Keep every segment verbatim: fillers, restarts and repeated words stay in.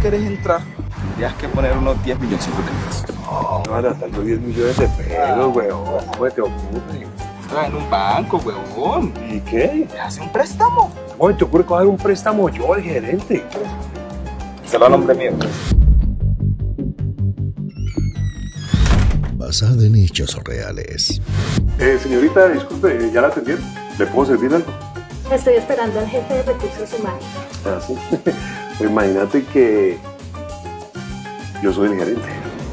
querés entrar, tendrías que poner unos diez milloncitos de pesos. No, van a estar los diez millones de pesos, weón. ¿Cómo te ocurre? Estás en un banco, huevón. ¿Y qué? ¿Te hace un préstamo? ¿Cómo te ocurre coger un préstamo yo, el gerente? Se lo nombre mío. Basada en hechos reales. Eh, señorita, disculpe, ¿ya la atendieron? ¿Le puedo servir algo? Estoy esperando al jefe de recursos humanos. Ah, sí. Pues imagínate que yo soy el gerente.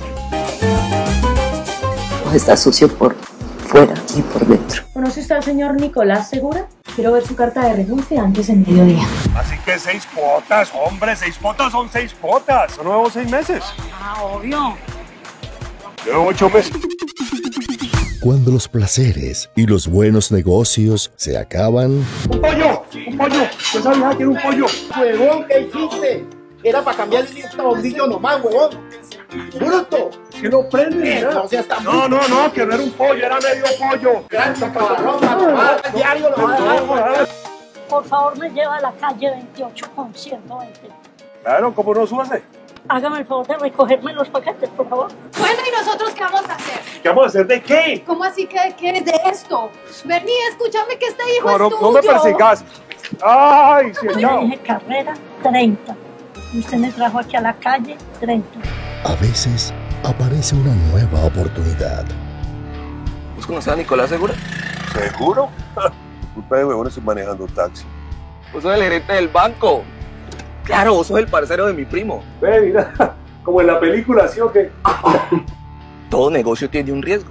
Está sucio por fuera y por dentro. ¿Conoce usted al señor Nicolás Segura? Quiero ver su carta de renuncia antes del mediodía. Así que seis cuotas, hombre, seis cuotas son seis cuotas. Son nuevos seis meses. Ah, obvio. Llevo ocho meses. Cuando los placeres y los buenos negocios se acaban. ¡Un pollo! ¡Un pollo! Esa vieja quiere un pollo. Huevón, ¿qué hiciste? Era para cambiar el bombillo nomás, huevón. ¡Bruto! Que no prende, No, o sea, está No, no, no, que no era un pollo, era medio pollo. gran cabrón, al diario lo va a dar. Por favor, me lleva a la calle veintiocho con ciento veinte. Claro, ¿cómo no súbase? Hágame el favor de recogerme los paquetes, por favor. Bueno, ¿y nosotros qué vamos a hacer? ¿Qué vamos a hacer de qué? ¿Cómo así que de qué? De esto. Bernie, escúchame que este hijo No, es no, tuyo. no me persigas. ¡Ay, sí, Yo chao! le dije carrera treinta. Usted me trajo aquí a la calle treinta. A veces aparece una nueva oportunidad. ¿Vos conocés a Nicolás Segura? ¿Seguro? Culpa de huevones estoy manejando taxi. Vos sos el gerente del banco. Claro, vos sos el parcero de mi primo. Ve, mira, como en la película, ¿sí o qué? Todo negocio tiene un riesgo.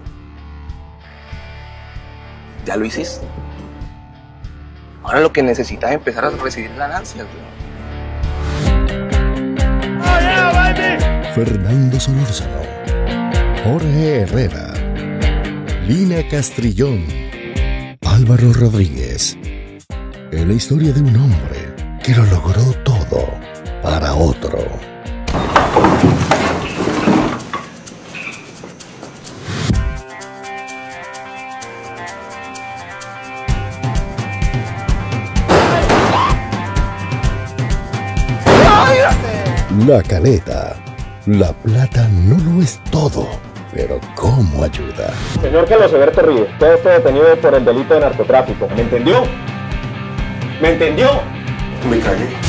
Ya lo hiciste. Ahora lo que necesitas es empezar a recibir ganancias, ¿no? Fernando Solórzano, Jorge Herrera, Lina Castrillón, Álvaro Rodríguez. En la historia de un hombre que lo logró todo para otro. La Caleta. La plata no lo es todo, pero ¿cómo ayuda? Señor Carlos Alberto Ríos, usted está detenido por el delito de narcotráfico. ¿Me entendió? ¿Me entendió? Me cagué.